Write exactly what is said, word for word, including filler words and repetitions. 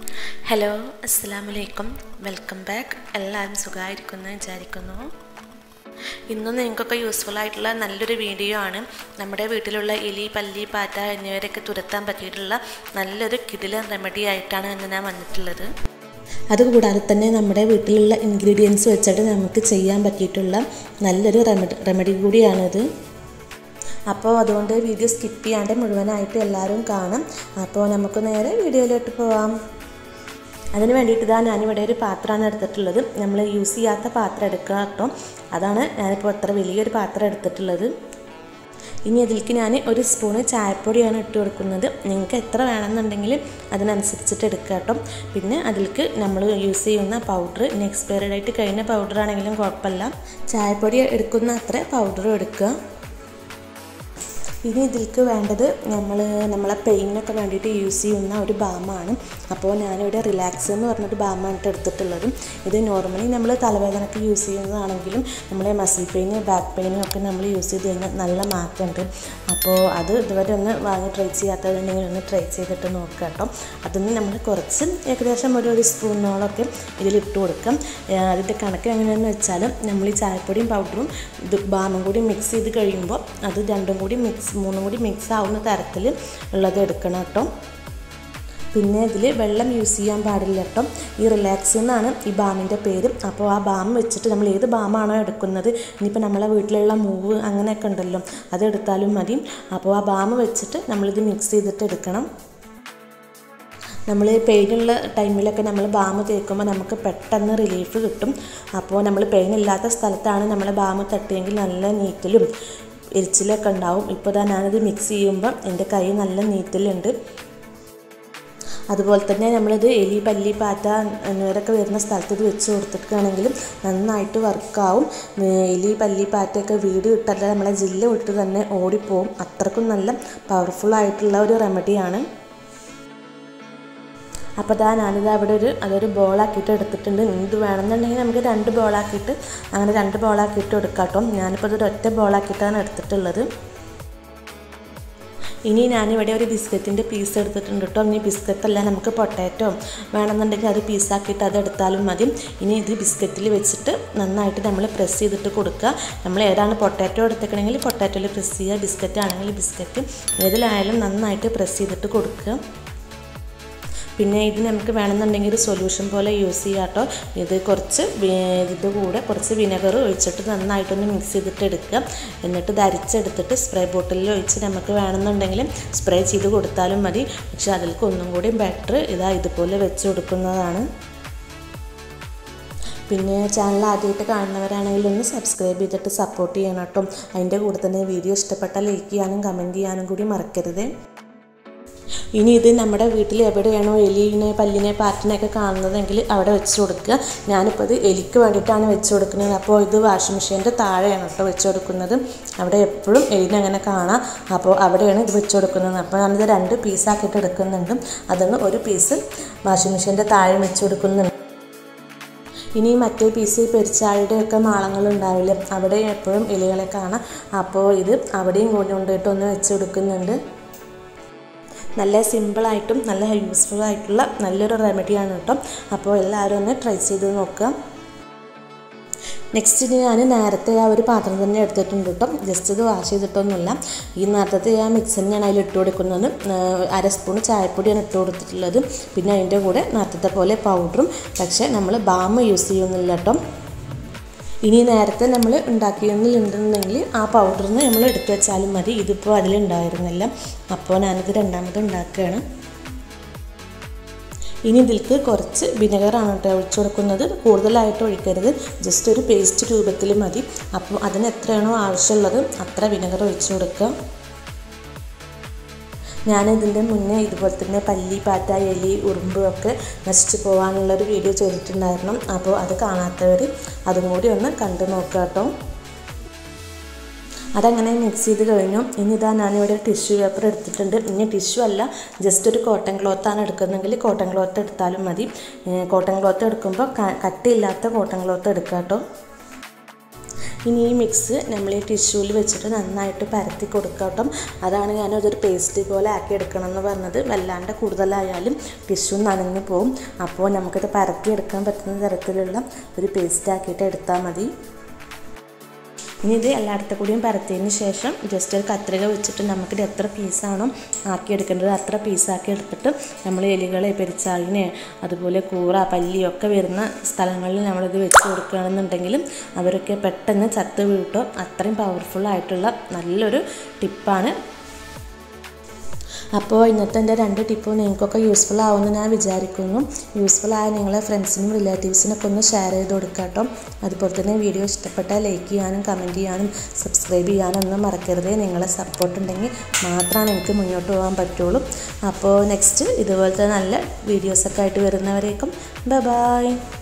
Hello അസ്സലാമു അലൈക്കും welcome back. എല്ലാവരും സുഖമായിരിക്കുന്നു വിചാരിക്കുന്നു. ഇന്നും നിങ്ങൾക്കൊക്കെ യൂസ്ഫുൾ ആയിട്ടുള്ള നല്ലൊരു വീഡിയോ ആണ്. നമ്മുടെ വീട്ടിലുള്ള എലി, പല്ലി, പാറ്റ എന്നിവരൊക്കെ തുരത്താൻ പറ്റിയിട്ടുള്ള നല്ലൊരു കിടിലൻ റെമഡി ആയിട്ടാണ് ഇന്ന് ഞാൻ വന്നിട്ടുള്ളത്. അതുകൂടാതെ തന്നെ നമ്മുടെ വീട്ടിലുള്ള ഇൻഗ്രീഡിയൻസ് വെച്ചിട്ട് നമുക്ക് ചെയ്യാൻ പറ്റിയിട്ടുള്ള നല്ലൊരു റെമഡി റെമഡി കൂടിയാണിത്. അപ്പോൾ അതുകൊണ്ട് വീഡിയോ സ്കിപ്പ് ചെയ്യാണ്ട് മുഴുവനായിട്ട് എല്ലാവരും കാണാം. അപ്പോൾ നമുക്ക് നേരെ വീഡിയോയിലോട്ട് പോവാം. അതിന് വേണ്ടിയിട്ട് ഇതാ ഞാനിവിടെ ഒരു പാത്രമാണ് എടുത്തിട്ടുള്ളത്. നമ്മൾ യൂസ് ചെയ്യാത്ത പാത്രം എടുക്കുക കേട്ടോ. അതാണ് ഞാനിപ്പോൾ അത്ര വലിയൊരു പാത്രം എടുത്തിട്ടുള്ളത്. ഇനി അതിലേക്ക് ഞാൻ ഒരു സ്പൂണ് ചായപ്പൊടിയാണ് ഇട്ട് കൊടുക്കുന്നത്. നിങ്ങൾക്ക് എത്ര വേണമെന്നുണ്ടെങ്കിൽ അതിനനുസരിച്ചിട്ട് എടുക്കുക കേട്ടോ. പിന്നെ അതിലേക്ക് നമ്മൾ യൂസ് ചെയ്യുന്ന പൗഡർ, ഇനി എക്സ്പയറി ഡേറ്റ് കഴിഞ്ഞ പൗഡർ ആണെങ്കിലും കുഴപ്പമില്ല. ചായപ്പൊടി എടുക്കുന്ന അത്ര പൗഡറും എടുക്കുക. ഇനി ഇതിലേക്ക് വേണ്ടത് നമ്മൾ നമ്മളെ പെയിനൊക്കെ വേണ്ടിയിട്ട് യൂസ് ചെയ്യുന്ന ഒരു ബാമാണ്. അപ്പോൾ ഞാനിവിടെ റിലാക്സ് എന്ന് പറഞ്ഞൊരു ബാമാണ് എടുത്തിട്ടുള്ളത്. ഇത് നോർമലി നമ്മൾ തലവേദനയ്ക്ക് യൂസ് ചെയ്യുന്നതാണെങ്കിലും നമ്മളെ മസിൽ പെയിന്, ബാക്ക് പെയിനും ഒക്കെ നമ്മൾ യൂസ് ചെയ്ത് കഴിഞ്ഞാൽ നല്ല മാറ്റമുണ്ട്. അപ്പോൾ അത് ഇതുവരെ ഒന്ന് വാങ്ങി ട്രൈ ചെയ്യാത്തതുണ്ടെങ്കിൽ ഒന്ന് ട്രൈ ചെയ്തിട്ട് നോക്കുക കേട്ടോ. അതിന് നമ്മൾ കുറച്ച് ഏകദേശം ഒരു ഒരു സ്പൂണോളൊക്കെ ഇതിലിട്ട് കൊടുക്കാം. അതിൻ്റെ കണക്ക് എങ്ങനെയാണെന്ന് വെച്ചാൽ നമ്മൾ ഈ ചായപ്പൊടിയും പൗഡറും ഇത് ബാമും കൂടി മിക്സ് ചെയ്ത് കഴിയുമ്പോൾ അത് രണ്ടും കൂടി മിക്സ് മൂന്നും കൂടി മിക്സ് ആവുന്ന തരത്തിൽ ഉള്ളത് എടുക്കണം കേട്ടോ. പിന്നെ ഇതിൽ വെള്ളം യൂസ് ചെയ്യാൻ പാടില്ല കേട്ടോ. ഈ റിലാക്സ് എന്നാണ് ഈ ബാമിൻ്റെ പേര്. അപ്പോൾ ആ ബാം വെച്ചിട്ട് നമ്മൾ ഏത് ബാമാണോ എടുക്കുന്നത്, ഇനിയിപ്പോൾ നമ്മളെ വീട്ടിലുള്ള മൂവ് അങ്ങനെയൊക്കെ ഉണ്ടല്ലോ, അതെടുത്താലും മതി. അപ്പോൾ ആ ബാം വെച്ചിട്ട് നമ്മളിത് മിക്സ് ചെയ്തിട്ട് എടുക്കണം. നമ്മൾ പെയിനുള്ള ടൈമിലൊക്കെ നമ്മൾ ബാം തേക്കുമ്പോൾ നമുക്ക് പെട്ടെന്ന് റിലീഫ് കിട്ടും. അപ്പോൾ നമ്മൾ പെയിൻ ഇല്ലാത്ത സ്ഥലത്താണ് നമ്മൾ ബാം തട്ടിയെങ്കിൽ നല്ല നീറ്റലും എരിച്ചിലൊക്കെ ഉണ്ടാവും. ഇപ്പോൾ ഇതാ ഞാനിത് മിക്സ് ചെയ്യുമ്പോൾ എൻ്റെ കൈ നല്ല നീറ്റലുണ്ട്. അതുപോലെ തന്നെ നമ്മളിത് എലി, പല്ലി, പാറ്റ എന്നിവരൊക്കെ വരുന്ന സ്ഥലത്ത് ഇത് വെച്ച് കൊടുത്തിട്ടാണെങ്കിലും നന്നായിട്ട് വർക്കാവും. എലി, പല്ലി, പാറ്റയൊക്കെ വീട് വിട്ടല്ല നമ്മളെ ജില്ല വിട്ട് തന്നെ ഓടിപ്പോവും. അത്രക്കും നല്ല പവർഫുള്ളായിട്ടുള്ള ഒരു റെമഡിയാണ്. അപ്പോൾ അതാ ഞാനിത് അവിടെ ഒരു അതൊരു ബോളാക്കിയിട്ട് എടുത്തിട്ടുണ്ട്. ഇത് വേണമെന്നുണ്ടെങ്കിൽ നമുക്ക് രണ്ട് ബോളാക്കിയിട്ട് അങ്ങനെ രണ്ട് ബോളാക്കിയിട്ട് എടുക്കാം കേട്ടോ. ഞാനിപ്പോൾ ഇതൊരു ഒറ്റ ബോളാക്കിയിട്ടാണ് എടുത്തിട്ടുള്ളത്. ഇനി ഞാനിവിടെ ഒരു ബിസ്ക്കറ്റിൻ്റെ പീസ് എടുത്തിട്ടുണ്ട് കേട്ടോ. ഇനി ബിസ്ക്കറ്റല്ല, നമുക്ക് പൊട്ടാറ്റോ വേണമെന്നുണ്ടെങ്കിൽ അത് പീസാക്കിയിട്ട് അത് എടുത്താലും മതി. ഇനി ഇത് ബിസ്ക്കറ്റിൽ വെച്ചിട്ട് നന്നായിട്ട് നമ്മൾ പ്രസ് ചെയ്തിട്ട് കൊടുക്കുക. നമ്മൾ ഏതാണ് പൊട്ടാറ്റോ എടുത്തേക്കണമെങ്കിൽ പൊട്ടാറ്റോയിൽ പ്രസ് ചെയ്യുക, ബിസ്ക്കറ്റ് ആണെങ്കിൽ ബിസ്ക്കറ്റ്, ഏതിലായാലും നന്നായിട്ട് പ്രസ് ചെയ്തിട്ട് കൊടുക്കുക. പിന്നെ ഇത് നമുക്ക് വേണമെന്നുണ്ടെങ്കിൽ ഒരു സൊല്യൂഷൻ പോലെ യൂസ് ചെയ്യാം കേട്ടോ. ഇത് കുറച്ച് ഇതിൻ്റെ കൂടെ കുറച്ച് വിനെഗർ ഒഴിച്ചിട്ട് നന്നായിട്ടൊന്ന് മിക്സ് ചെയ്തിട്ട് എടുക്കുക. എന്നിട്ട് ഇത് അരിച്ചെടുത്തിട്ട് സ്പ്രേ ബോട്ടിലിൽ ഒഴിച്ച് നമുക്ക് വേണമെന്നുണ്ടെങ്കിൽ സ്പ്രേ ചെയ്ത് കൊടുത്താലും മതി. പക്ഷെ അതിലേക്ക് ഒന്നും കൂടി ബെറ്റർ ഇതാ ഇതുപോലെ വെച്ച് കൊടുക്കുന്നതാണ്. പിന്നെ ചാനൽ ആദ്യമായിട്ട് കാണുന്നവരാണെങ്കിൽ ഒന്ന് സബ്സ്ക്രൈബ് ചെയ്തിട്ട് സപ്പോർട്ട് ചെയ്യണം കേട്ടോ. അതിൻ്റെ കൂടെ തന്നെ വീഡിയോ ഇഷ്ടപ്പെട്ടാൽ ലൈക്ക് ചെയ്യാനും കമൻറ്റ് ചെയ്യാനും കൂടി മറക്കരുത്. ഇനി ഇത് നമ്മുടെ വീട്ടിൽ എവിടെയാണോ എലിനെ, പല്ലിനെ, പാറ്റിനെയൊക്കെ കാണുന്നതെങ്കിൽ അവിടെ വെച്ച് കൊടുക്കുക. ഞാനിപ്പോൾ ഇത് എലിക്ക് വേണ്ടിയിട്ടാണ് വെച്ച് കൊടുക്കുന്നത്. അപ്പോൾ ഇത് വാഷിംഗ് മെഷീൻ്റെ താഴെയാണ് കേട്ടോ വെച്ച് കൊടുക്കുന്നത്. അവിടെ എപ്പോഴും എലിനെ അങ്ങനെ കാണാം. അപ്പോൾ അവിടെയാണ് ഇത് വെച്ച് കൊടുക്കുന്നത്. അപ്പോൾ ഞാനിത് രണ്ട് പീസാക്കിയിട്ട് എടുക്കുന്നുണ്ട്. അതൊന്ന് ഒരു പീസ് വാഷിംഗ് മെഷീൻ്റെ താഴെ വെച്ച് കൊടുക്കുന്നുണ്ട്. ഇനി മറ്റേ പീസ് പെരിച്ചാഴിയുടെയൊക്കെ മാളങ്ങളുണ്ടാവില്ലേ, അവിടെ എപ്പോഴും എലികളെ കാണാം. അപ്പോൾ ഇത് അവിടെയും കൊണ്ടുപോയിട്ട് ഒന്ന് വെച്ച് കൊടുക്കുന്നുണ്ട്. നല്ല സിമ്പിളായിട്ടും നല്ല യൂസ്ഫുൾ ആയിട്ടുള്ള നല്ലൊരു റെമഡിയാണ് കേട്ടോ. അപ്പോൾ എല്ലാവരും ഒന്ന് ട്രൈ ചെയ്ത് നോക്കുക. നെക്സ്റ്റ് ഞാൻ നേരത്തെ ആ ഒരു പാത്രം തന്നെ എടുത്തിട്ടുണ്ട് കേട്ടോ. ജസ്റ്റ് ഇത് വാഷ് ചെയ്തിട്ടൊന്നുമില്ല. ഈ നേരത്തെ ആ മിക്സിന് ഞാൻ അതിൽ ഇട്ട് കൊടുക്കുന്നത് അര സ്പൂൺ ചായപ്പൊടിയാണ് ഇട്ട് കൊടുത്തിട്ടുള്ളത്. പിന്നെ അതിൻ്റെ കൂടെ നേരത്തെ പോലെ പൗഡറും, പക്ഷേ നമ്മൾ ബാം യൂസ് ചെയ്യുന്നില്ല കേട്ടോ. ഇനി നേരത്തെ നമ്മൾ ഉണ്ടാക്കിയെന്നുണ്ടെങ്കിൽ ആ പൗഡറിന് നമ്മൾ എടുത്തു വെച്ചാലും മതി. ഇതിപ്പോൾ അതിലുണ്ടായിരുന്നില്ല. അപ്പോൾ ഞാനിത് രണ്ടാമത് ഉണ്ടാക്കുകയാണ്. ഇനി ഇതിലേക്ക് കുറച്ച് വിനെഗറാണ് കേട്ടോ ഒഴിച്ചു കൊടുക്കുന്നത്. കൂടുതലായിട്ട് ഒഴിക്കരുത്, ജസ്റ്റ് ഒരു പേസ്റ്റ് രൂപത്തിൽ മതി. അപ്പോൾ അതിന് എത്രയാണോ ആവശ്യമുള്ളത് അത്ര വിനെഗർ ഒഴിച്ചു കൊടുക്കുക. ഞാനിതിൻ്റെ മുന്നേ ഇതുപോലെ തന്നെ പല്ലി, പാറ്റ, എലി, ഉറുമ്പ് ഒക്കെ നശിച്ചു പോകാനുള്ളൊരു വീഡിയോ ചെയ്തിട്ടുണ്ടായിരുന്നു. അപ്പോൾ അത് കാണാത്തവർ അതും കൂടി ഒന്ന് കണ്ടു നോക്കുക കേട്ടോ. അതങ്ങനെ മിക്സ് ചെയ്ത് കഴിഞ്ഞു. ഇനി ഇതാ ഞാനിവിടെ ടിഷ്യൂ പേപ്പർ എടുത്തിട്ടുണ്ട്. ഇനി ടിഷ്യൂ അല്ല, ജസ്റ്റ് ഒരു കോട്ടൺ ക്ലോത്താണ് എടുക്കുന്നതെങ്കിൽ കോട്ടൺ ക്ലോത്ത് എടുത്താലും മതി. കോട്ടൺ ക്ലോത്ത് എടുക്കുമ്പോൾ കട്ടിയില്ലാത്ത കോട്ടൺ ക്ലോത്ത് എടുക്കുക കേട്ടോ. ഇനി ഈ മിക്സ് നമ്മൾ ഈ ടിഷ്യൂവിൽ വെച്ചിട്ട് നന്നായിട്ട് പരത്തി കൊടുക്കട്ടോ. അതാണ് ഞാൻ അതൊരു പേസ്റ്റ് പോലെ ആക്കി എടുക്കണം എന്ന് പറഞ്ഞത്. വല്ലാണ്ട് കൂടുതലായാലും ടിഷ്യൂ നനഞ്ഞു പോവും. അപ്പോൾ നമുക്കത് പരത്തി എടുക്കാൻ പറ്റുന്ന തരത്തിലുള്ള ഒരു പേസ്റ്റ് ആക്കിയിട്ട് എടുത്താൽ മതി. ഇനി ഇത് എല്ലായിടത്തും കൂടിയും പരത്തിയതിന് ശേഷം ജസ്റ്റ് ഒരു കത്രിക വെച്ചിട്ട് നമുക്കിത് എത്ര പീസാണോ ആക്കിയെടുക്കേണ്ടത് അത്ര പീസാക്കി എടുത്തിട്ട് നമ്മൾ എലികളെ പെരിച്ചാഴിനെ അതുപോലെ കൂറ പല്ലിയൊക്കെ വരുന്ന സ്ഥലങ്ങളിൽ നമ്മളിത് വെച്ച് കൊടുക്കുകയാണെന്നുണ്ടെങ്കിലും അവരൊക്കെ പെട്ടെന്ന് ചത്ത് വീട്ടോ. അത്രയും പവർഫുള്ളായിട്ടുള്ള നല്ലൊരു ടിപ്പാണ്. അപ്പോൾ ഇന്നത്തെ എൻ്റെ രണ്ട് ടിപ്പും നിങ്ങൾക്കൊക്കെ യൂസ്ഫുൾ ആവുമെന്ന് ഞാൻ വിചാരിക്കുന്നു. യൂസ്ഫുൾ ആയ നിങ്ങളെ ഫ്രണ്ട്സിനും റിലേറ്റീവ്സിനൊക്കെ ഒന്ന് ഷെയർ ചെയ്ത് കൊടുക്കുക കേട്ടോ. അതുപോലെ തന്നെ വീഡിയോ ഇഷ്ടപ്പെട്ടാൽ ലൈക്ക് ചെയ്യാനും കമൻറ്റ് ചെയ്യാനും സബ്സ്ക്രൈബ് ചെയ്യാനും ഒന്നും മറക്കരുതേ. നിങ്ങളെ സപ്പോർട്ട് ഉണ്ടെങ്കിൽ മാത്രമാണ് എനിക്ക് മുന്നോട്ട് പോകാൻ പറ്റുള്ളൂ. അപ്പോൾ നെക്സ്റ്റ് ഇതുപോലത്തെ നല്ല വീഡിയോസൊക്കെ ആയിട്ട് വരുന്നവരേക്കും ബൈ ബൈ.